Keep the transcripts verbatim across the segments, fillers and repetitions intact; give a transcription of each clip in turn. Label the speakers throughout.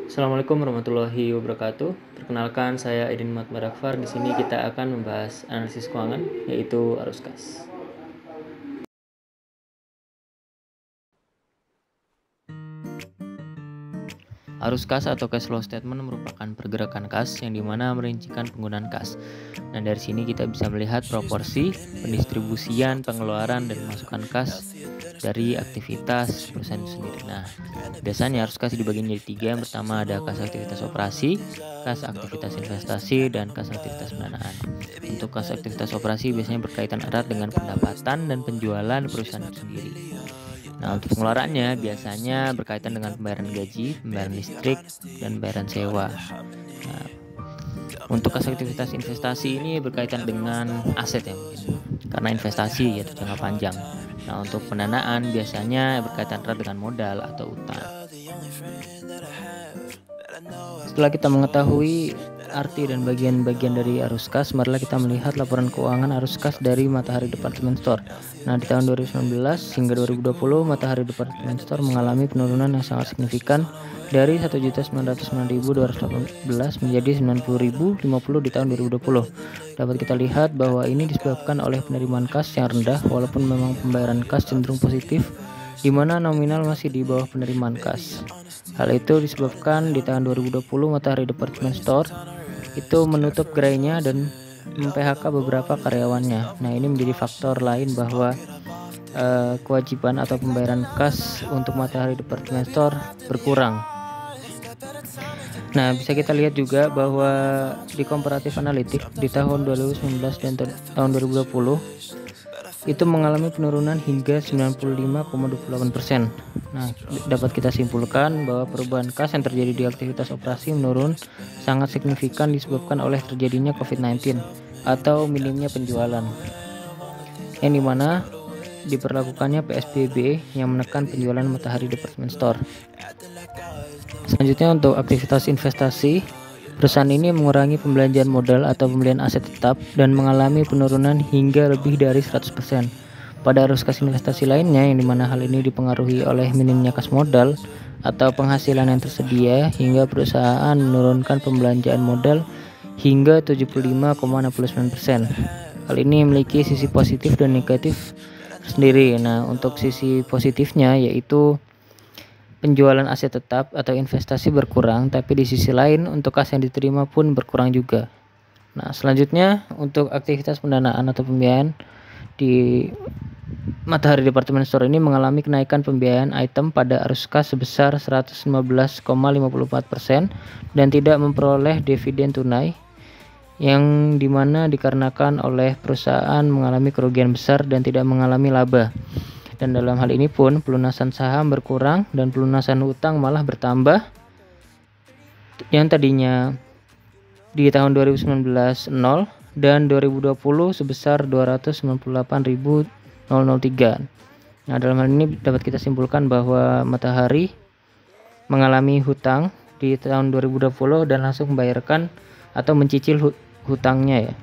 Speaker 1: Assalamualaikum warahmatullahi wabarakatuh. Perkenalkan, saya Edin Matmarakfar. Di sini kita akan membahas analisis keuangan, yaitu arus kas. Arus kas atau cash flow statement merupakan pergerakan kas yang dimana merincikan penggunaan kas. Nah, dari sini kita bisa melihat proporsi pendistribusian, pengeluaran, dan masukan kas dari aktivitas perusahaan itu sendiri. Nah, biasanya arus kas dibagi menjadi tiga. Yang pertama ada kas aktivitas operasi, kas aktivitas investasi, dan kas aktivitas pendanaan. Untuk kas aktivitas operasi biasanya berkaitan erat dengan pendapatan dan penjualan perusahaan itu sendiri. Nah, untuk pengeluarannya biasanya berkaitan dengan pembayaran gaji, pembayaran listrik, dan pembayaran sewa. Nah, untuk kas aktivitas investasi ini berkaitan dengan aset ya mungkin, karena investasi yaitu jangka panjang. Nah, untuk pendanaan biasanya berkaitan erat dengan modal atau utang. Setelah kita mengetahui arti dan bagian-bagian dari arus kas, marilah kita melihat laporan keuangan arus kas dari Matahari Department Store. Nah, di tahun dua ribu sembilan belas hingga dua ribu dua puluh, Matahari Department Store mengalami penurunan yang sangat signifikan dari satu juta sembilan ratus sembilan ribu dua ratus delapan belas menjadi sembilan puluh ribu lima puluh di tahun dua ribu dua puluh. Dapat kita lihat bahwa ini disebabkan oleh penerimaan kas yang rendah walaupun memang pembayaran kas cenderung positif, di mana nominal masih di bawah penerimaan kas. Hal itu disebabkan di tahun dua ribu dua puluh Matahari Department Store itu menutup gerainya dan mem-P H K beberapa karyawannya. Nah, ini menjadi faktor lain bahwa uh, kewajiban atau pembayaran kas untuk Matahari Department Store berkurang. Nah, bisa kita lihat juga bahwa di komparatif analitik di tahun dua ribu sembilan belas dan tahun dua ribu dua puluh itu mengalami penurunan hingga sembilan puluh lima koma dua puluh delapan persen. Nah, dapat kita simpulkan bahwa perubahan kas yang terjadi di aktivitas operasi menurun sangat signifikan disebabkan oleh terjadinya covid sembilan belas atau minimnya penjualan, yang dimana diperlakukannya P S B B yang menekan penjualan Matahari Department Store. Selanjutnya untuk aktivitas investasi, perusahaan ini mengurangi pembelanjaan modal atau pembelian aset tetap dan mengalami penurunan hingga lebih dari seratus persen. Pada arus kas investasi lainnya, yang dimana hal ini dipengaruhi oleh minimnya kas modal atau penghasilan yang tersedia, hingga perusahaan menurunkan pembelanjaan modal hingga tujuh puluh lima koma enam sembilan persen. Hal ini memiliki sisi positif dan negatif sendiri. Nah, untuk sisi positifnya yaitu penjualan aset tetap atau investasi berkurang, tapi di sisi lain untuk kas yang diterima pun berkurang juga. Nah, selanjutnya untuk aktivitas pendanaan atau pembiayaan di Matahari Department Store ini mengalami kenaikan pembiayaan item pada arus kas sebesar seratus lima belas koma lima empat persen dan tidak memperoleh dividen tunai, yang dimana dikarenakan oleh perusahaan mengalami kerugian besar dan tidak mengalami laba. Dan dalam hal ini pun pelunasan saham berkurang dan pelunasan utang malah bertambah, yang tadinya di tahun dua ribu sembilan belas nol dan dua ribu dua puluh sebesar dua ratus sembilan puluh delapan ribu tiga. Nah, dalam hal ini dapat kita simpulkan bahwa Matahari mengalami hutang di tahun dua ribu dua puluh dan langsung membayarkan atau mencicil hutangnya ya.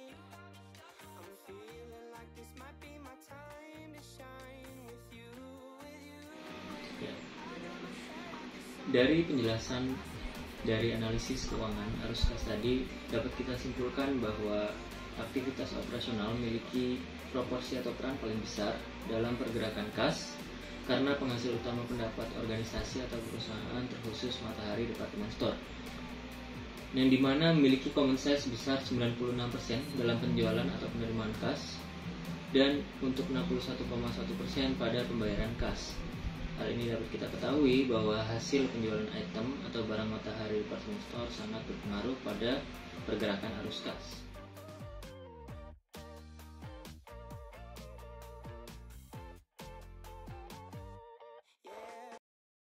Speaker 1: Dari penjelasan dari analisis keuangan arus kas tadi, dapat kita simpulkan bahwa aktivitas operasional memiliki proporsi atau peran paling besar dalam pergerakan kas karena penghasil utama pendapat organisasi atau perusahaan terkhusus Matahari Department Store, yang dimana memiliki common size sebesar sembilan puluh enam persen dalam penjualan atau penerimaan kas dan untuk enam puluh satu koma satu persen pada pembayaran kas. Hal ini dapat kita ketahui bahwa hasil penjualan item atau barang Matahari Department Store sangat berpengaruh pada pergerakan arus kas.